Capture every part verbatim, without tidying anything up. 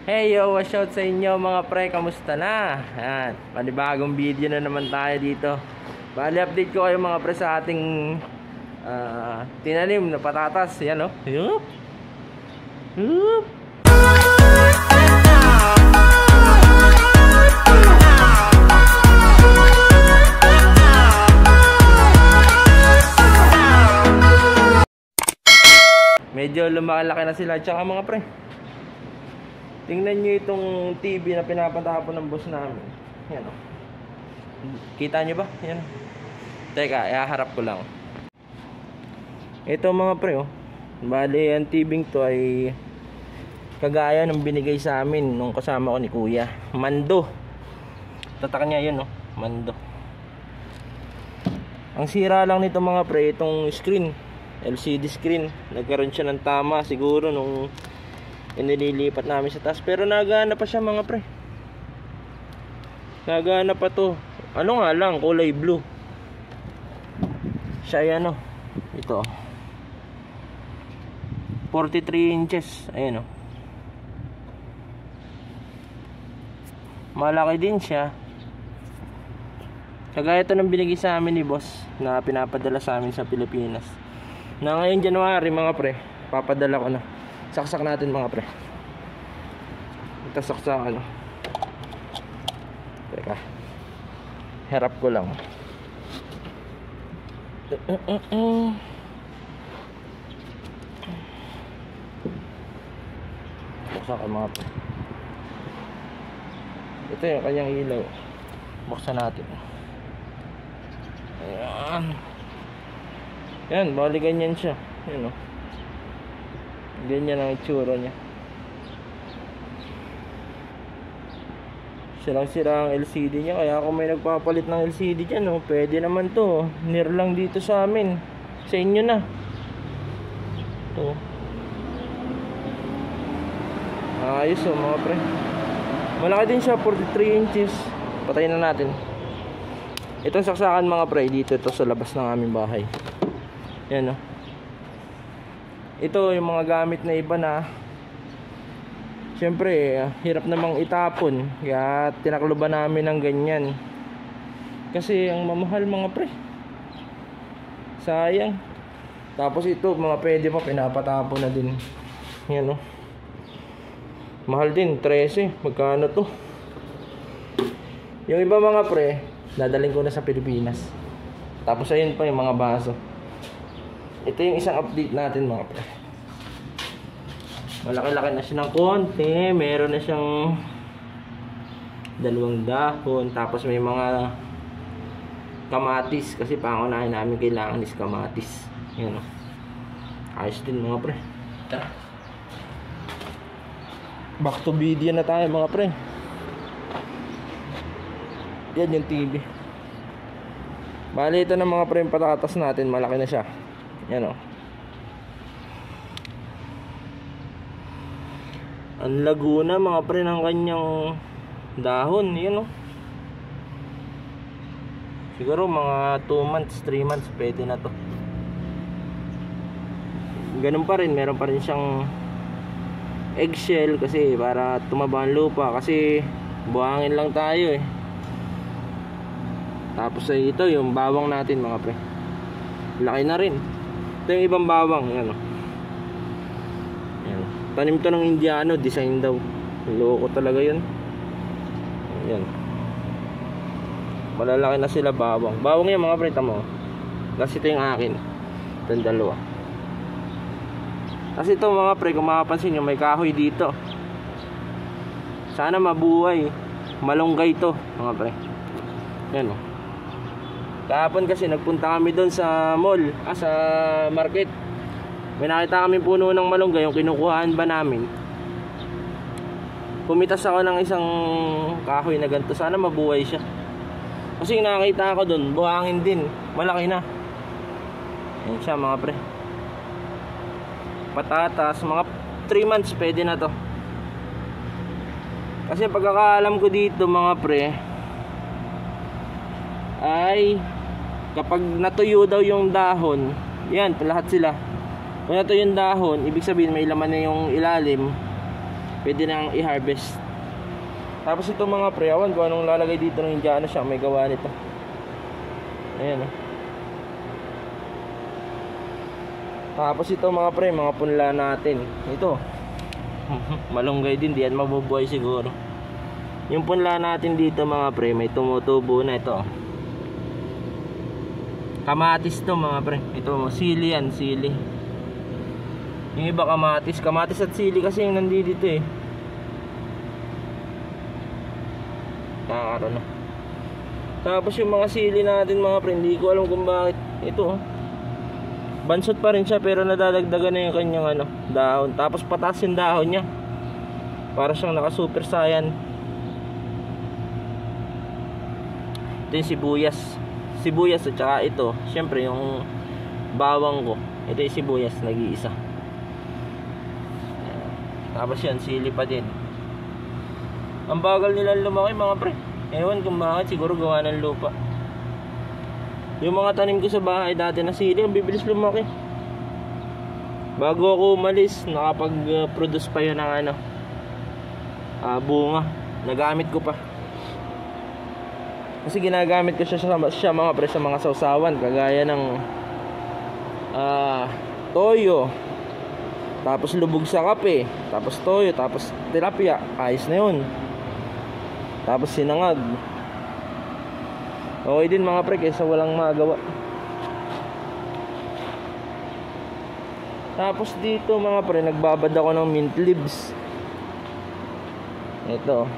Hey yo, what's out sa inyo mga pre, kamusta na? Yan, panibagong video na naman tayo dito. Bali, update ko kayo mga pre sa ating uh, tinanim na patatas. Yan o, yup yup. Medyo lumalaki na sila. Tsaka mga pre, tingnan nyo itong T V na pinapatapon ng boss namin. Yan o. Kita nyo ba? Yan. Teka, ihaharap ko lang. Ito mga pre oh. Bali, ang T V to ay kagaya ng binigay sa amin nung kasama ko ni Kuya. Mando. Tatak niya yun oh. Mando. Ang sira lang nito mga pre, itong screen, L C D screen. Nagkaroon siya ng tama siguro nung inililipat namin sa taas, pero nagana pa siya mga pre. Nagana pa to. Ano nga lang, kulay blue siya. Yan o, ito forty-three inches. Ayan o, malaki din siya. Kagaya ito ng binigay sa amin ni boss na pinapadala sa amin sa Pilipinas, na ngayon January mga pre, papadala ko na. Saksak natin mga pre. Ito saksak ano. Teka, harap ko lang. Saksak ang mga pre. Ito yung kanyang ilaw. Buksan natin. Ayan. Yan, bali ganyan siya. Yan o, ganyan ang itsura niya. Silang sira ang L C D niya. Kaya kung may nagpapalit ng L C D dyan oh, pwede naman to. Near lang dito sa amin. Sa inyo na ito. Ayos oh mga pre. Malaki din siya, forty-three inches. Patayin na natin. Itong saksakan mga pre, dito ito sa labas ng aming bahay. Yan oh. Ito yung mga gamit na iba na siyempre hirap namang itapon, kaya tinakloban namin ng ganyan kasi ang mamahal mga pre, sayang. Tapos ito mga pwede pa, pinapatapon na din. Yan o, mahal din, thirteen. Magkano to? Yung iba mga pre, dadaling ko na sa Pilipinas. Tapos ayun pa yung mga baso. Ito yung isang update natin mga pre. Malaki-laki na siya ng konti. Meron na siyang dalawang dahon. Tapos may mga kamatis, kasi pangunahin namin kailangan is kamatis. Yan o, ayos din mga pre. Tara, back to video na tayo mga pre. Yan yung T V. Bali ito na mga pre, yung patatas natin, malaki na siya. Yan o, ang Laguna mga pre ng kanyang dahon. Yan o, siguro mga two months, three months pwede na to. Ganun pa rin, meron pa rin siyang eggshell kasi para tumaba ang lupa, kasi buhangin lang tayo eh. Tapos ay ito yung bawang natin mga pre, laki na rin. Ito yung ibang bawang. Yan o, tanim to ng Indiano, design daw. Loko talaga yun. Yan, malalaki na sila bawang. Bawang yan mga pre, tamo. Kasi ito yung akin, itong dalawa. Kasi ito mga pre, kung makapansin nyo, may kahoy dito. Sana mabuhay, malunggay to mga pre. Yan o, kahapon kasi nagpunta kami doon sa mall, ah, sa market. May nakita kami puno ng malunggay, yung kinukuhaan ba namin. Pumitas ako ng isang kahoy na ganito. Sana mabuhay siya, kasi nakita ako doon, buhangin din, malaki na. Yan siya mga pre. Patatas, mga three months pwede na to. Kasi pagkakaalam ko dito mga pre, ay kapag natuyo daw yung dahon, yan, lahat sila, kung natuyo yung dahon, ibig sabihin may laman na yung ilalim, pwede nang i-harvest. Tapos ito mga pre, awan kung anong lalagay dito ng Indiano siya, may gawa nito. Ayan o. Tapos ito mga pre, mga punla natin. Ito malunggay din, di yan mabubuhay siguro. Yung punla natin dito mga pre, may tumutubo na ito. Kamatis to mga pre. Ito sili yan, sili. Yung iba kamatis, kamatis at sili kasi yung nandito eh. Nakakaroon na. Tapos yung mga sili natin mga pre, hindi ko alam kung bakit. Ito oh, bansot pa rin siya pero nadadagdagan na yung kanyang ano, dahon. Tapos pataas yung dahon niya, para siyang naka super saiyan. Ito yung sibuyas. Sibuyas at saka ito, syempre yung bawang ko. Ito yung sibuyas, nag-iisa. Tapos yan, sili pa din. Ang bagal nila lumaki mga pre. Ewan kung bakit, siguro gawa ng lupa. Yung mga tanim ko sa bahay dati na sili, ang bibilis lumaki. Bago ako umalis, nakapag-produce pa yun ng ano, uh, bunga. Nagamit ko pa. Kasi ginagamit ko siya, siya, siya mga pre sa mga sausawan, kagaya ng uh, toyo, tapos lubog sa kape, tapos toyo, tapos tilapia. Ayos na yun. Tapos sinangag. Okay din mga pre, kaysa walang magawa. Tapos dito mga pre, nagbabad ako ng mint leaves. Ito,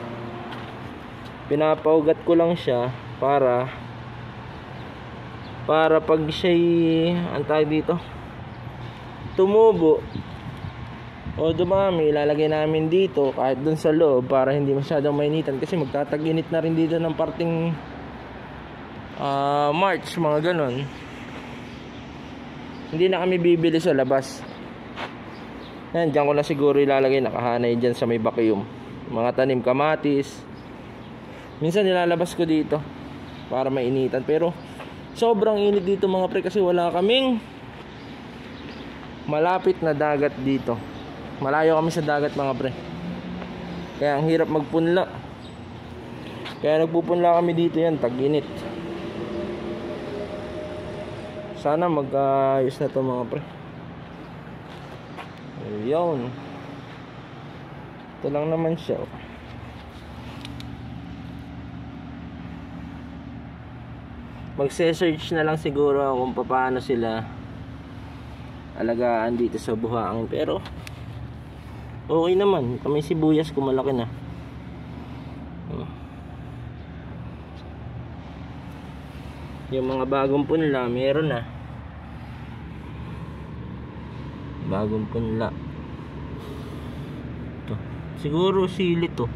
pinapaugat ko lang siya para para pag siya'y ang tawag dito, tumubo o dumami, ilalagay namin dito kahit dun sa loob para hindi masyadong mainitan, kasi magtatag-init na rin dito ng parting uh, March, mga ganon. Hindi na kami bibili sa labas. Yan, dyan ko na siguro ilalagay, nakahanay dyan sa may vacuum. Mga tanim kamatis, minsan nilalabas ko dito para mainitan, pero sobrang init dito mga pre, kasi wala kaming malapit na dagat dito. Malayo kami sa dagat mga pre, kaya ang hirap magpunla. Kaya nagpupunla kami dito, yan, tag-init. Sana mag-ayos na to mga pre. Ayun, ito lang naman siya. Magse-search na lang siguro kung paano sila alagaan dito sa buhangin, pero okay naman. Kami sibuyas ko malaki na. Yung mga bagong punla meron na. Bagong punla ito, siguro sili to.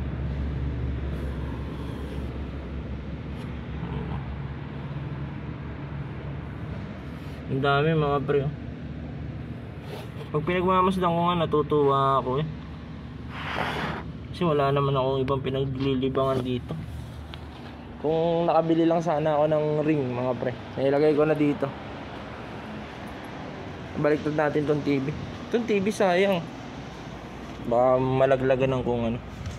Ang dami mga pre. Pag pinagmamasdan ko nga, natutuwa ako eh, kasi wala naman akong ibang pinaglilibangan dito. Kung nakabili lang sana ako ng ring mga pre, nailagay ko na dito. Baliktad natin tong T V. Tong T V sayang, baka malaglagan ng kung ano.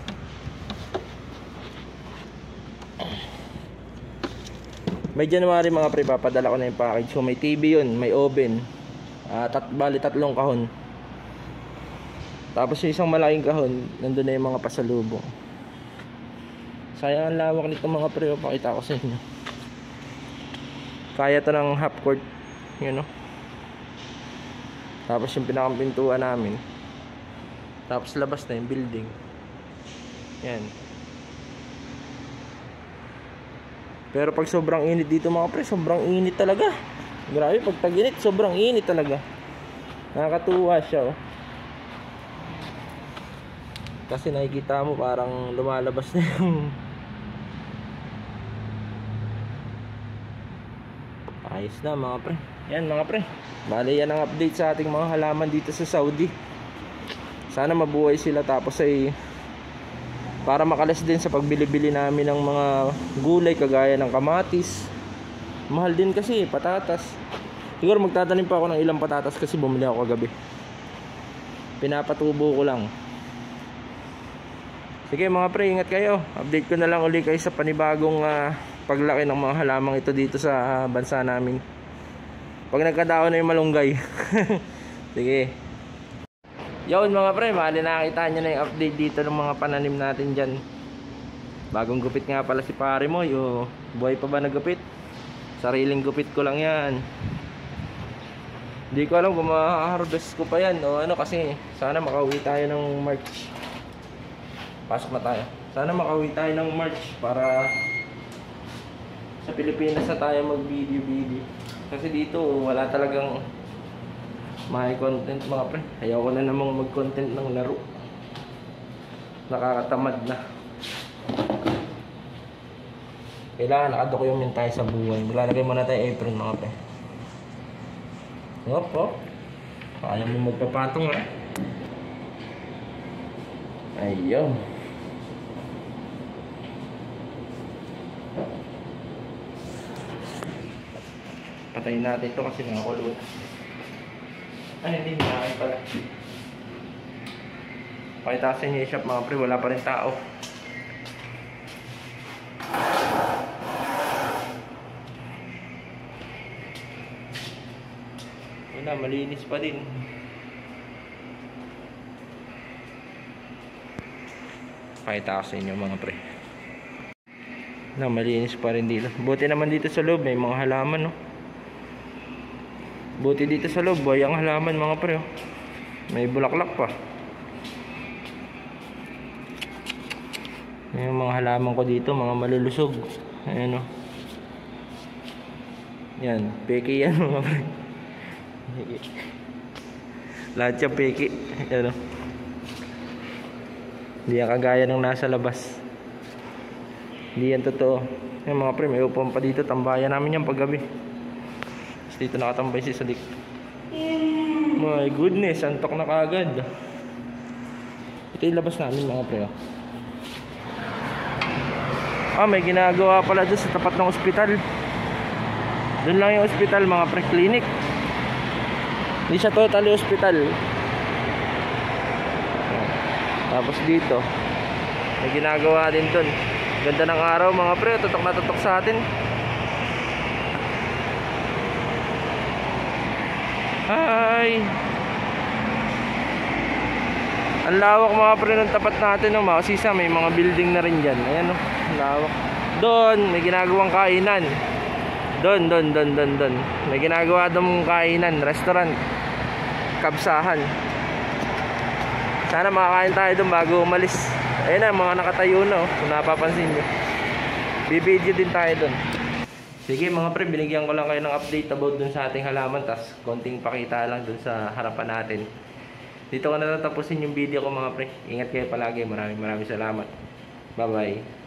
May January mga pre, papadala ko na yung package. So may T V yun, may oven, uh, tat bali tatlong kahon. Tapos yung isang malaking kahon, nandun na yung mga pasalubong. Sayang ang lawak nito mga pre, pakita ko sa inyo. Kaya to ng half court, you know. Tapos yung pinakampintuan namin. Tapos labas na yung building. Yan. Pero pag sobrang init dito mga pre, sobrang init talaga. Grabe, pag tag-init, sobrang init talaga. Nakakatuwa siya oh. Kasi nakikita mo parang lumalabas na yung ayos na mga pre. Yan mga pre, bali yan ang update sa ating mga halaman dito sa Saudi. Sana mabuhay sila, tapos ay para makalas din sa pagbili-bili namin ng mga gulay kagaya ng kamatis. Mahal din kasi patatas. Siguro magtatanim pa ako ng ilang patatas kasi bumili ako kagabi. Pinapatubo ko lang. Sige mga pre, ingat kayo. Update ko na lang uli kayo sa panibagong uh, paglaki ng mga halamang ito dito sa uh, bansa namin. Pag nagkadaon na yung malunggay. Sige. Yun mga pre, mali nakita nyo na yung update dito ng mga pananim natin dyan. Bagong gupit nga pala si pare mo. Yung buhay pa ba nagupit? Sariling gupit ko lang yan. Hindi ko alam kung ma-harvest ko pa yan o ano, kasi sana makauwi tayo ng March. Pasok na tayo. Sana makauwi tayo ng March para sa Pilipinas na tayo mag-video-video. Kasi dito wala talagang may content mga pre. Ayaw ko na namang mag-content ng laro. Nakakatamad na. Kailangan nakadocument tayo sa buhay. Maglalagay muna tayo apron mga pre. Hop, hop. Ayaw mo magpapatong ha. Ayun. Patayin natin ito kasi nakakulo. Ay, hindi na pala. Pakita sa inyo yung shop mga pre. Wala pa rin tao. Na, malinis pa din. Pakita ko sa inyo mga pre. Na, malinis pa rin dito. Buti naman dito sa loob may mga halaman, no. Buti dito sa loob ay ang halaman mga pre, oh. May bulaklak pa. Yung mga halaman ko dito, mga malulusog. Ayan, oh. Yan, peke yan mga pre. Lahat yung peki. Ano? Hindi yan kagaya ng nasa labas. Hindi yan totoo. Yung mga pre, may upon pa dito. Tambayan namin yan paggabi. Tapos dito nakatambay si Sadik. My goodness, antok na kagad. Ito yung labas namin mga pre. Ah, may ginagawa pala doon sa tapat ng ospital. Doon lang yung ospital mga pre, clinic. Hindi siya totally hospital. Tapos dito may ginagawa din dun. Ganda ng araw mga pre. Tutok na tutok sa atin. Hi. Ang lawak mga pre ng tapat natin, no? Makasisa may mga building na rin dyan. Ayan, no? Ang lawak. Doon may ginagawang kainan. Doon, doon, doon, doon, doon. May ginagawa doon kainan, restaurant. Kabsahan. Sana makakain tayo doon bago umalis. Ayun na, mga nakatayo na, oh, kung napapansin nyo. Bibidyo din tayo doon. Sige mga pre, binigyan ko lang kayo ng update about doon sa ating halaman. Tas konting pakita lang doon sa harapan natin. Dito ko na tatapusin yung video ko mga pre. Ingat kayo palagi. Maraming maraming salamat. Bye bye.